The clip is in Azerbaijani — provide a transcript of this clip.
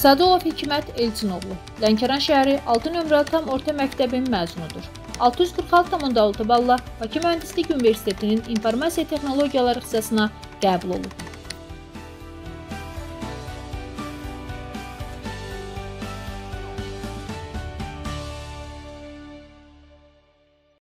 Sadolov Hikmət Elçinoğlu, Lənkəran şəhəri 6 nömrəli tam orta məktəbin məzunudur. 646,6 balla Bakı Mühəndislik Universitetinin İnformasiya Texnologiyaları ixtisasına qəbul olub.